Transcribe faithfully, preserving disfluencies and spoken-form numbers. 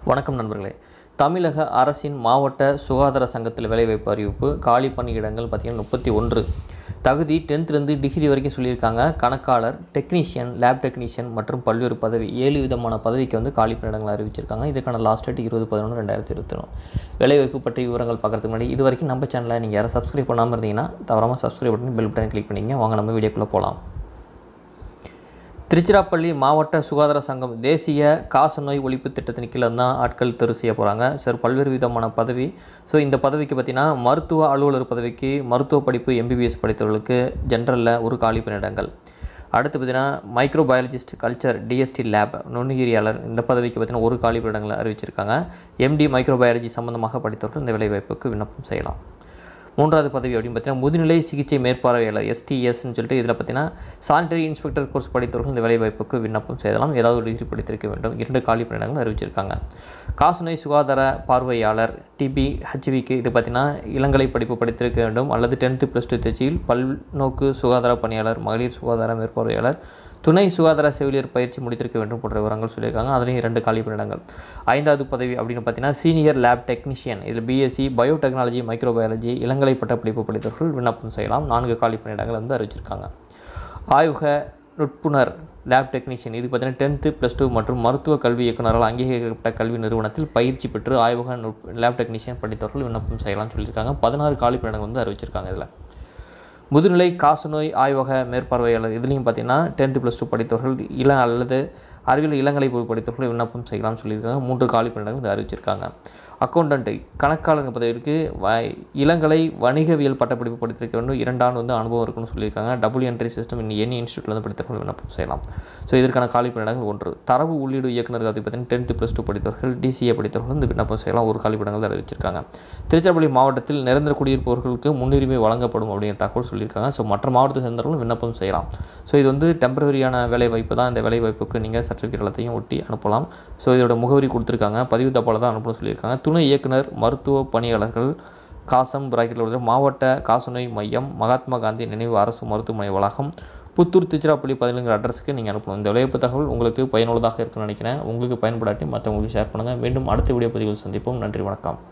வணக்கம் நண்பர்களே. தமிழக அரசின் மாவட்ட சுகாதார சங்கத்தில் வேலைவாய்ப்பு அறிவிப்பு. காலி பணியிடங்கள் பார்த்திங்கன்னா முப்பத்தி ஒன்று. தகுதி டென்த்லேருந்து டிகிரி வரைக்கும் சொல்லியிருக்காங்க. கணக்காளர், டெக்னீஷியன், லேப் டெக்னீஷியன் மற்றும் பல்வேறு பதவி ஏழு விதமான பதவிக்கு வந்து காலி பணியிடங்கள் அறிவிச்சிருக்காங்க. இதுக்கான லாஸ்ட் டேட் இருபது பதினொன்று ரெண்டாயிரத்தி இருபத்தி ஒன்று. வேலைவாய்ப்பு பற்றி விவரங்கள் பார்க்குறதுக்கு முன்னாடி இது வரைக்கும் நம்ம சேனலை நீங்கள் யாரும் சப்ஸ்கிரைப் பண்ணாமல் இருந்தீங்கன்னா தவறாமல் சப்ஸ்கிரைப் பண்ணி பெல் பட்டன் கிளிக் பண்ணிங்க. வாங்க நம்ம வீடியோக்குள்ளே போகலாம். திருச்சிராப்பள்ளி மாவட்ட சுகாதார சங்கம் தேசிய காசநோய் ஒழிப்பு திட்டத்தின் கீழே தான் ஆட்கள் தெரிவு செய்ய போகிறாங்க. சார் பல்வேறு விதமான பதவி. ஸோ இந்த பதவிக்கு பார்த்திங்கன்னா மருத்துவ அலுவலர் பதவிக்கு மருத்துவ படிப்பு எம்பிபிஎஸ் படித்தவர்களுக்கு ஜென்ரலில் ஒரு காலி பணியிடங்கள். அடுத்து பார்த்திங்கன்னா மைக்ரோபயாலஜிஸ்ட் கல்ச்சர் டிஎஸ்டி லேப் நுண்ணுயிரியாளர் இந்த பதவிக்கு பார்த்திங்கன்னா ஒரு காலி பணியிடங்களை அறிவிச்சிருக்காங்க. எம்டி மைக்ரோபயாலஜி சம்பந்தமாக படித்தவர்கள் இந்த வேலைவாய்ப்புக்கு விண்ணப்பம் செய்யலாம். மூன்றாவது பதவி அப்படின்னு பார்த்தீங்கன்னா முதுநிலை சிகிச்சை மேற்பார்வையாளர் எஸ்டிஎஸ்ன்னு சொல்லிட்டு இதில் பார்த்தீங்கன்னா சானிட்டரி இன்ஸ்பெக்டர் கோர்ஸ் படித்தவர்கள் இந்த வேலைவாய்ப்புக்கு விண்ணப்பம் செய்யலாம். ஏதாவது ஒரு டிகிரி படித்திருக்க வேண்டும். இரண்டு காலி பணியிடங்கள் அறிவிச்சிருக்காங்க. காசநோய் சுகாதார பார்வையாளர் டிபி ஹெச்விக்கு இது பார்த்திங்கன்னா இளங்கலை படிப்பு படித்திருக்க வேண்டும் அல்லது டென்த்து ப்ளஸ் டூ தேர்ச்சியில் பல்நோக்கு சுகாதார பணியாளர், மகளிர் சுகாதார மேற்பார்வையாளர், துணை சுகாதார செவிலியர் பயிற்சி முடித்திருக்க வேண்டும் போன்ற விவரங்கள் சொல்லியிருக்காங்க. அதுலேயும் இரண்டு காலி பணியிடங்கள். ஐந்தாவது பதவி அப்படின்னு பார்த்தீங்கன்னா சீனியர் லேப் டெக்னீஷியன் இதில் பிஎஸ்சி பயோடெக்னாலஜி மைக்ரோபயாலஜி இளங்கலை பட்ட படிப்பு படித்தவர்கள் விண்ணப்பம் செய்யலாம். நான்கு காலி பணியிடங்கள் வந்து அறிவிச்சிருக்காங்க. ஆய்வக நுட்புணர் லேப் டெக்னீஷியன் இது பார்த்தீங்கன்னா டென்த்து ப்ளஸ் டூ மற்றும் மருத்துவ கல்வி இயக்குநரால் அங்கீகரிக்கப்பட்ட கல்வி நிறுவனத்தில் பயிற்சி பெற்று ஆய்வக நுட் லேப் டெக்னீஷியன் படித்தவர்கள் விண்ணப்பம் செய்யலாம்னு சொல்லியிருக்காங்க. பதினாறு காலி பணியிடங்கள் வந்து அறிவிச்சிருக்காங்க. இதில் முதுநிலை காசநோய் ஆய்வக மேற்பார்வையாளர் இதுலேயும் பார்த்திங்கன்னா டென்த்து ப்ளஸ் டூ படித்தவர்கள் இள அல்லது அறிவியல் இளங்கலை படித்தவர்கள் விண்ணப்பம் செய்யலாம்னு சொல்லியிருக்காங்க. மூன்று காலி பணியிடங்கள் வந்து அறிவிச்சிருக்காங்க. அக்கௌண்டன்ட் கணக்காளர் பதவிக்கு வ இளங்கலை வணிகவியல் பட்டப்படிப்பு படித்திருக்க வேண்டும். இரண்டு ஆண்டு வந்து அனுபவம் இருக்குன்னு சொல்லியிருக்காங்க. Double entry system in any இன்ஸ்டியூட்டில் வந்து படித்தவர்கள் விண்ணப்பம் செய்யலாம். ஸோ இதற்கான காலி பணியிடங்கள் ஒன்று. தரவு உள்ளீடு இயக்குநர் அது பார்த்தீங்கன்னா டென்த்து ப்ளஸ் டூ படித்தவர்கள் டிசிஏ படித்தவர்கள் வந்து விண்ணப்பம் செய்யலாம். ஒரு காலி பணியிடங்கள் அறிவிச்சிருக்காங்க. திருச்சிராப்பள்ளி மாவட்டத்தில் நிரந்தர குடியிருப்பவர்களுக்கு முன்னுரிமை வழங்கப்படும் அப்படிங்கிற தகவல் சொல்லியிருக்காங்க. ஸோ மற்ற மாவட்டத்தை சேர்ந்தவர்களும் விண்ணப்பம் செய்யலாம். ஸோ இது வந்து டெம்பரரியான வேலை வாய்ப்பு தான். இந்த வேலை வாய்ப்புக்கு நீங்கள் சர்டிஃபிகேட் எல்லாத்தையும் ஒட்டி அனுப்பலாம். ஸோ இதோட முகவரி கொடுத்துருக்காங்க. பதிவு தப்பால் தான் அனுப்பணும்னு சொல்லியிருக்காங்க. துணை இயக்குனர் மருத்துவ பணியாளர்கள் காசம் பிராக்கெட்டில் உள்ள மாவட்ட காசநோய் மையம், மகாத்மா காந்தி நினைவு அரசு மருத்துவமனை வளாகம், புத்தூர், திருச்சிராப்பள்ளி பதினேழு அட்ரஸுக்கு நீங்கள் அனுப்பணும். இந்த விளையாட்டு தகவல் உங்களுக்கு பயனுள்ளதாக இருக்குன்னு நினைக்கிறேன். உங்களுக்கு பயன்படாட்டி மற்றவங்களுக்கு ஷேர் பண்ணுங்கள். மீண்டும் அடுத்த வீடியோ பதிவில் சந்திப்போம். நன்றி, வணக்கம்.